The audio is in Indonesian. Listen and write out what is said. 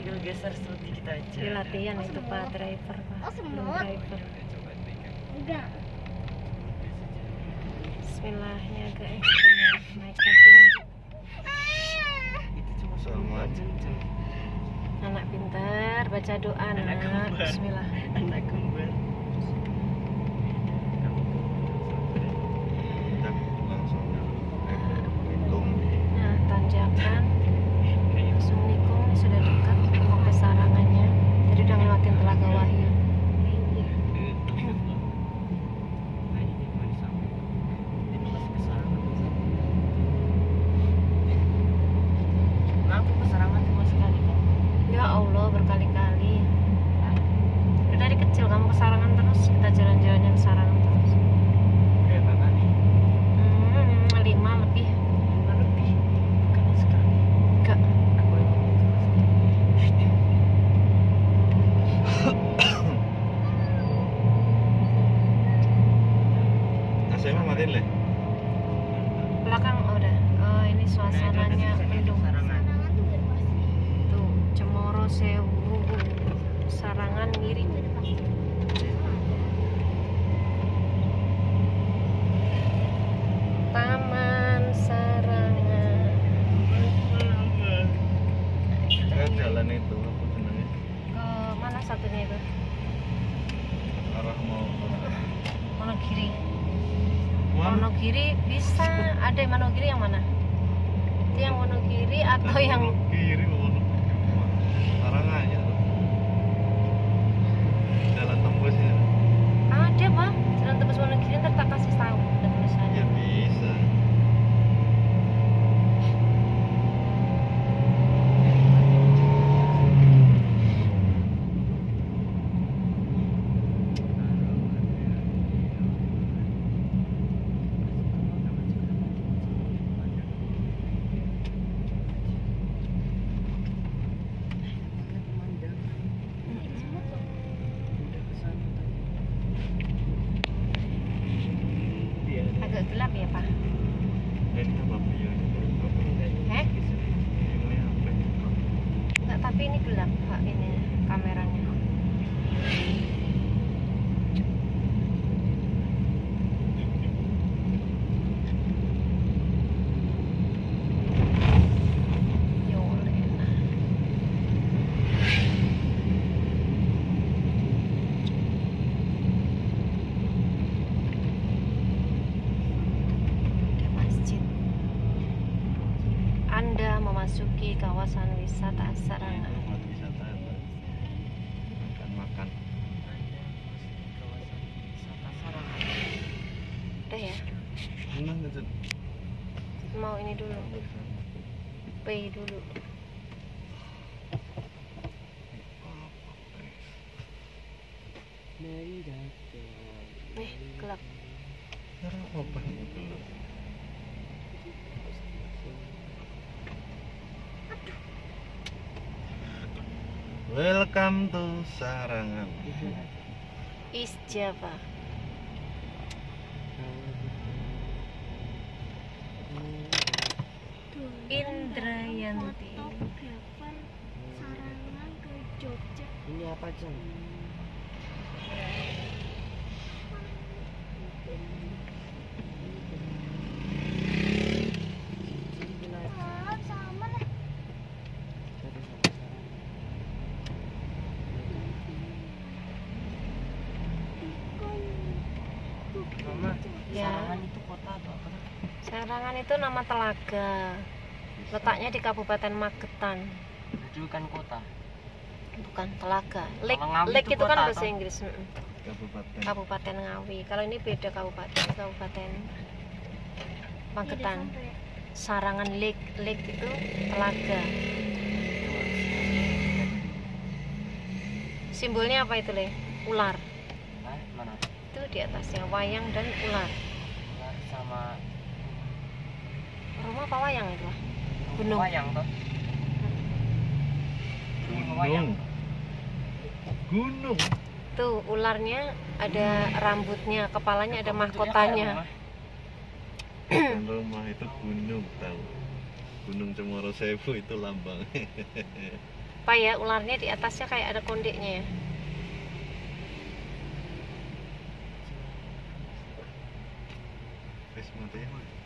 tinggal geser sedikit aja. Di latihan itu Pak driver, Pak. Oh, semut. Driver. Enggak. Bismillahnya agak ekstrim ya, naiknya tinggi. Itu cuma Sama aja. Anak pintar, baca doa nak. Bismillah. Anak kembar. Dan langsung hitung. Nah, tanjakan langsung nikung, ini sudah dekat mau ke sarangannya. Jadi udah ngelewatin Telaga Wahyu. Aku kesarangan cuma sekali kok. Ya Allah, berkali-kali. Udah dari kecil kamu ke Sarangan terus, kita jalan-jalannya ke Sarangan terus. Berapa kali? 5 lebih. 5 lebih. Bukan sekali. Enggak. Aku emang AC-nya matiin le. Belakang udah. Oh, ini suasananya mendung. Sarangan. Sarangan tuh udah pasti. Tuh, Cemoro Sewu. Sarangan mirip. Udah pasti. Taman Sarangan. Saya jalan itu apa jenenge? Ke mana satunya itu? Arah mau Wonogiri. Mana? Wonogiri bisa. Ada yang Wonogiri yang mana? Itu yang Wonogiri atau yang kiri mana? Arah aja. Jalan tembusnya. ada Pak? Jalan tembus Wonogiri ntar tak kasih tahu. Ada tulisannya. Ya bisa. Agak gelap ya Pak? Ini apa ya? Ini apa? Enggak, tapi ini gelap Pak, ini kameranya. Yolena. Ada masjid. Anda memasuki kawasan wisata Sarangan. Tempat wisata apa? Makan. Udah ya? Senang gitu. Mau ini dulu, pay dulu. Nih, gelap. Apa itu? Welcome to Sarangan. East Java. Tuh. Indrayanti. Fotografer Sarangan ke Jogja. Ini apa, Ceng? Ah, sama lah. Mama, Ya. Sarangan itu kota atau apa? Sarangan itu nama telaga. Letaknya di Kabupaten Magetan. Itu kan kota. Bukan telaga. Lake, Kalau Ngawi Lake itu itu kan kota, bahasa toh? Inggris. Kabupaten. Kabupaten Ngawi. Kalau ini beda kabupaten. Kabupaten Magetan. Sarangan Lake. Lake itu telaga. Simbolnya apa itu, Le? Ular. Hah? Mana? Itu di atasnya wayang dan ular. Ular sama Rumah apa wayang itu? Gunung. wayang toh. Wayang. Gunung. Tuh ularnya ada rambutnya, kepalanya ada mahkotanya. Dan rumah itu gunung tahu. Gunung Cemoro Sewu itu lambang. apa ya, ularnya di atasnya kayak ada kondeknya ya. Wis mati ya, Mas.